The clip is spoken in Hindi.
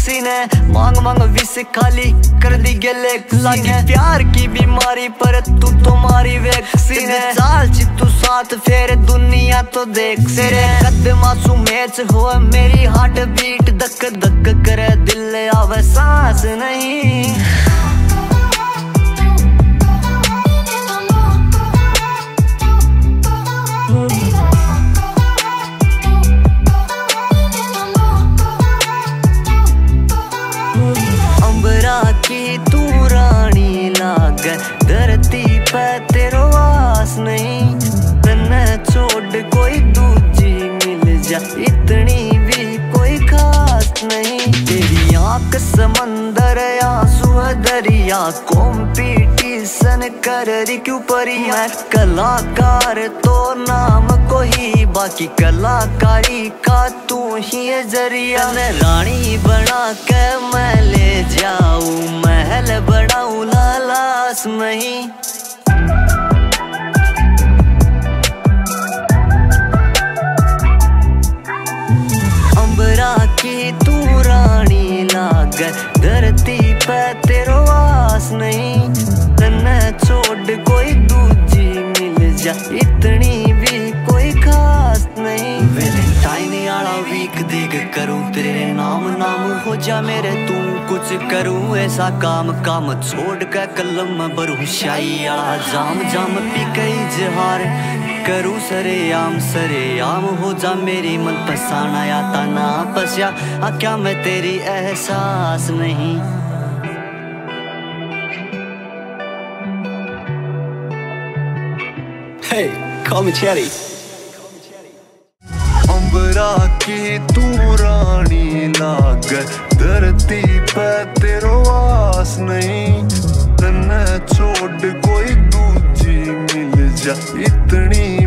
किसी ने मांग मांग विष खाली कर दी गले लगी प्यार की बीमारी पर तू तो मारी वैक्सीन है। चाल ची तू साथ फेर दुनिया तो देख तेरे कदम आंसू मैच हो मेरी हार्ट बीट धक धक करे दिल आवे सांस नहीं। की तू रानी लागे धरती पे तेरो वास नहीं। तन्ने छोड़ कोई दूजी मिल जा इतनी भी कोई खास नहीं। तेरी आंख समंदर आंसू दरिया कॉम्पिटिशन कर रही क्यों परी। मैं कलाकार तो नाम को ही बाकी कलाकारी का तू ही है जरिया। रानी बना के मैं ले जाऊं महल बढ़ाऊं लालास नहीं। अंबरा की तू रानी लागे धरती पे तेरो वास नहीं। तन्ने छोड़ कोई दूजी मिल जा इतनी भी कोई खास नहीं। वैलेंटाइन आला वीक देख करूं तेरे नाम नाम हो जा मेरे तू कुछ करूं ऐसा काम काम छोड़ के कलम में भरूं शाही आला जाम जाम पी कई जहार करूं सरे आम हो जा मेरी मन पसाना या तना पस्या क्या मैं तेरी एहसास नहीं। Hey, call me Chatty. अंबरा की तू रानी लागे धरती पे तेरो वास नहीं। तन्ने छोड़ कोई दूजी मिल जा इतनी